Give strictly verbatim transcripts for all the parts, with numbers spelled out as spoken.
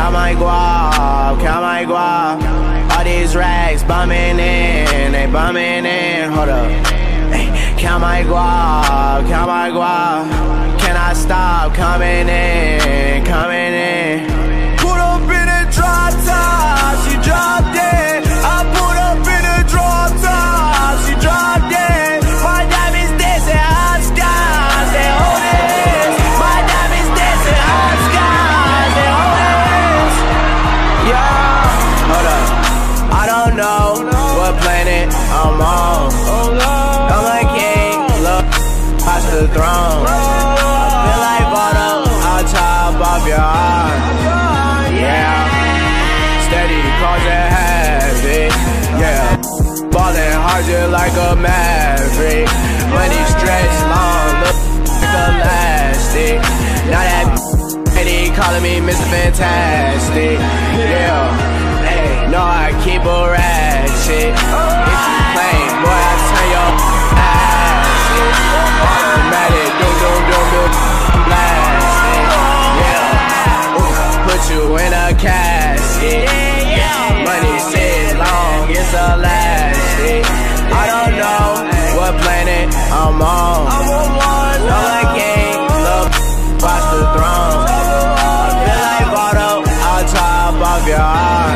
count my guap, count my guap. All these racks bumming in, they bumming in. Hold up, ay, count my guap, count my guap. Can I stop coming in, coming in? Put up in a drop top, she dropped it. I put up in a drop top, she dropped it. My diamonds dancing hot skies, they hold it. My diamonds dancing hot skies, they hold it. Yeah, hold up. I don't know what planet I'm on. I'm a king, look, past the throne. I feel like bottom on top of your heart. Yeah, steady causing havoc. Yeah, ballin' hard just like a maverick. Money stretched long, look like elastic. Now that lady calling me Mister Fantastic. Yeah. No, I keep a ratchet. If you play, boy, I turn your ass. Automatic, doom, doom, doom, doom, blasting. Yeah, put you in a casket. Money sits long, it's elastic. I don't know what planet I'm on. I'm a king, look, watch the throne. I feel like Votto on top of your heart.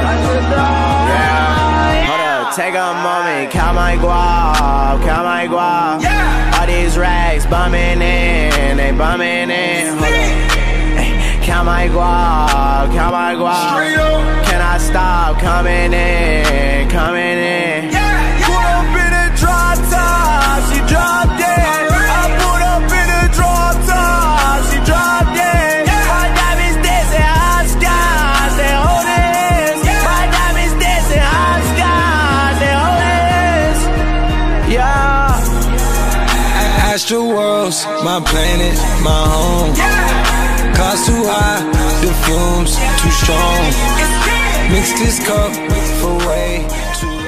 Take a moment, count my guap, count my guap. Yeah. All these racks bumming in, they bumming in. Hold up, ay, count my guap, count my guap. Can I stop coming in, coming in? Yeah. Put up in a drop top, she dropped it. I put up in a drop top, she dropped it. Yeah. My diamonds dancing hot skies, they hold it. Yeah. My diamonds dancing hot skies. Yeah. Astral worlds, my planet, my home. Yeah. Cost too high, the fumes too strong. Mix this cup for way too